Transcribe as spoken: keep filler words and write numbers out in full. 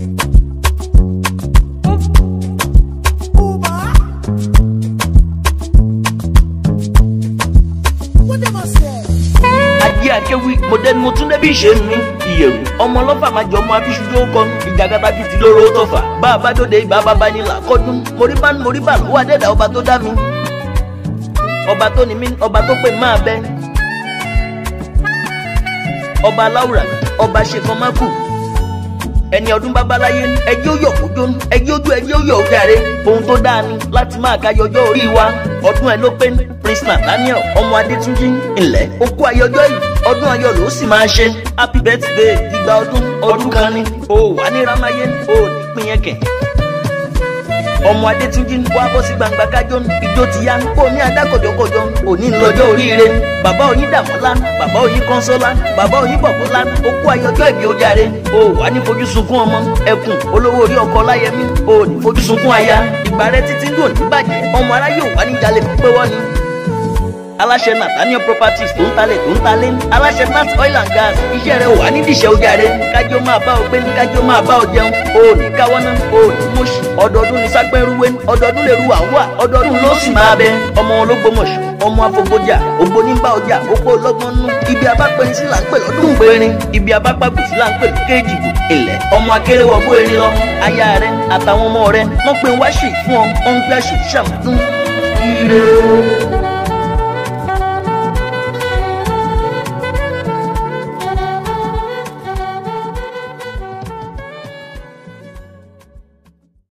Akéwì modern mo tún débi ṣe ní ìyẹ̀wù ọmọ ọlọ́fà máa jọ ọmọ abíṣújú ó kọnu ìjàgàbá kìtì lóró tọ̀fà bá a bá dòde ìbá bàbá ní làkọ́dún moríbá moríbá lọ́wọ́ adẹ́dà ọba tó dá mi ọba tó ní mí ọba tó pè máa bẹ ọba aláwùrà ọba ṣèkan má kù ẹni ọdún babaláyé ẹjẹ ó yọ kójó ẹjẹ ojú ẹjẹ ó yọ òkèèrè ohun tó dáa ni láti máa ka yọjọ́ orí wa ọdún ẹ ló pé Prince Nathaniel ọmọ Adétúnjí ńlẹ̀ ó kú ayọjọ́ yìí ọdún ayọ̀ ló sì máa ṣe happy birthday ìgbà ọdún ọdún kan ni ó wà ní ramayé ó ní pín yẹn kẹ̀ ọmọ Adétúnjí wá bọ́ sí gbangba kájọ́ ìjó ti yá kó ní adákọ̀jọ́kọ̀jọ́ òní lọ́jọ́ oríire bàbá Oyin Dàmọ́lá bàbá Oyin Kọ́nsọ́lá bàbá Oyin Bọ̀bọ́lá ó kú ayọjọ́ ìbí ó jàre ó wà ní fojú sunkún ọmọ ẹkùn olówó orí ọkọ Láyẹmí ó ní fojú sunkún aya ìgbà rẹ títí ń dùn ní bàjẹ́ ọmọ aráyé ò wá ní jalè pípẹ́ wọ́n ni aláṣẹ Nathaniel properties tó ń talẹ̀ tó ń talẹ̀ aláṣẹ Nat oil and gas iṣẹ́ rẹ̀ wà nídìíṣẹ́ ó jàre kájọ máa bá ọ gbé ní kájọ máa bá ọ jẹun ó ní káwọ́ náà ó ní mọ́ṣì ọdọọdún ní sápẹ́rúwé ọdọọdún lè ru àwọ̀ ọdọọdún ló sì máa bẹ ọmọ wọn ló gbọmọṣù ọmọ afọgbọjà ògbóníbà ọjà òpó ọlọ́gbọ́n nú ibi abápẹ́ni sí là ń pè lọ́dún gbẹ̀rin ibi abápàgbò sí là ń pè kéèjì ilẹ̀ ọmọ akérèwọ̀gbó erin lọ aya rẹ àtàwọn ọmọ rẹ wọ́n pe wáṣì fún ọ wọ́n ń gbé àṣì ṣàmùtún ire.